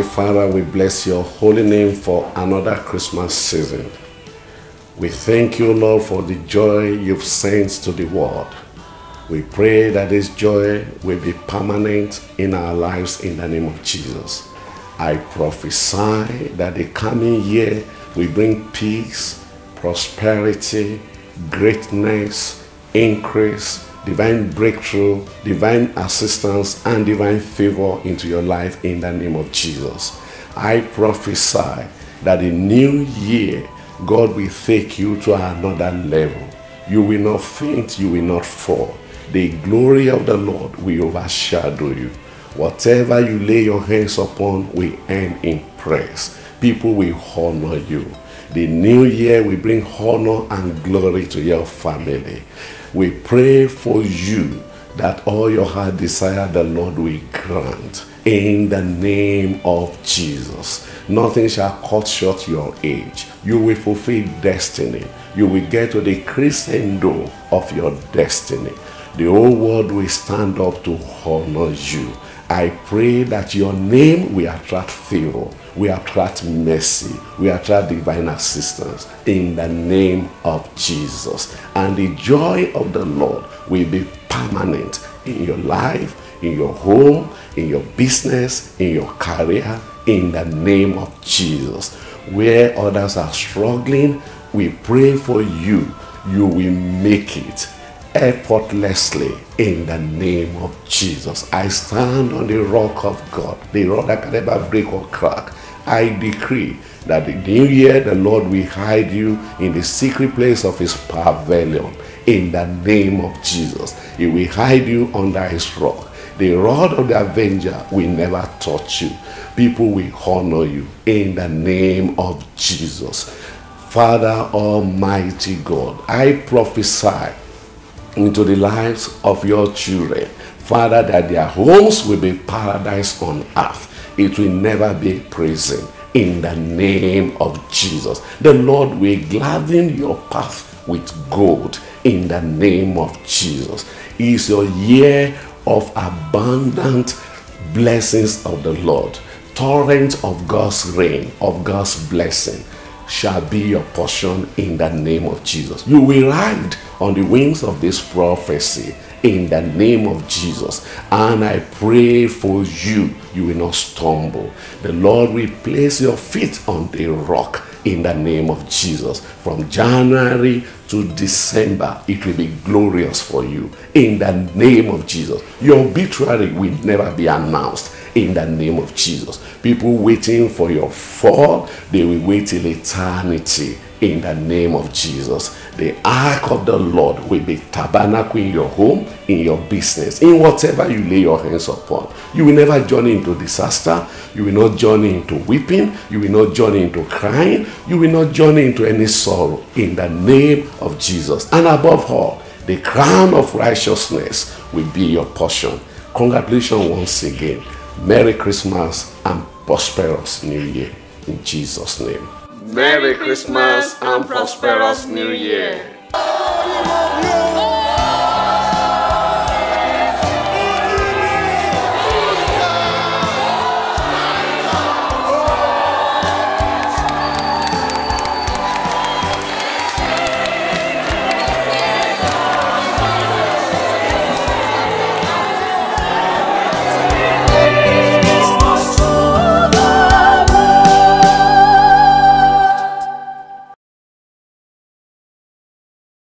Father, we bless your holy name for another Christmas season. We thank you, Lord, for the joy you've sent to the world. We pray that this joy will be permanent in our lives in the name of Jesus. I prophesy that the coming year will bring peace, prosperity, greatness, increase, divine breakthrough, divine assistance, and divine favor into your life in the name of Jesus. I prophesy that in new year, God will take you to another level. You will not faint, you will not fall. The glory of the Lord will overshadow you. Whatever you lay your hands upon will end in praise. People will honor you. The new year will bring honor and glory to your family. We pray for you that all your heart desire the Lord will grant in the name of Jesus. Nothing shall cut short your age. You will fulfill destiny. You will get to the crescendo of your destiny. The whole world will stand up to honor you. I pray that your name will attract favor, will attract mercy, will attract divine assistance in the name of Jesus. And the joy of the Lord will be permanent in your life, in your home, in your business, in your career, in the name of Jesus. Where others are struggling, we pray for you. You will make it effortlessly in the name of Jesus. I stand on the rock of God, the rock that can never break or crack. I decree that the new year the Lord will hide you in the secret place of his pavilion in the name of Jesus. He will hide you under his rock. The rod of the avenger will never touch you. People will honor you in the name of Jesus. Father Almighty God, I prophesy into the lives of your children, Father, that their homes will be paradise on earth. It will never be prison in the name of Jesus. The Lord will gladden your path with gold in the name of Jesus. It is your year of abundant blessings of the Lord. Torrent of God's rain, of God's blessing shall be your portion in the name of Jesus. You will ride on the wings of this prophecy in the name of Jesus. And I pray for you, you will not stumble. The Lord will place your feet on the rock in the name of Jesus. From January to December, it will be glorious for you in the name of Jesus. Your obituary will never be announced in the name of Jesus. People waiting for your fall, they will wait till eternity in the name of Jesus. The ark of the Lord will be tabernacle in your home, in your business, in whatever you lay your hands upon. You will never journey into disaster. You will not journey into weeping. You will not journey into crying. You will not journey into any sorrow in the name of Jesus. And above all, the crown of righteousness will be your portion. Congratulations once again. Merry Christmas and prosperous New Year in Jesus' name. Merry Christmas and prosperous New Year.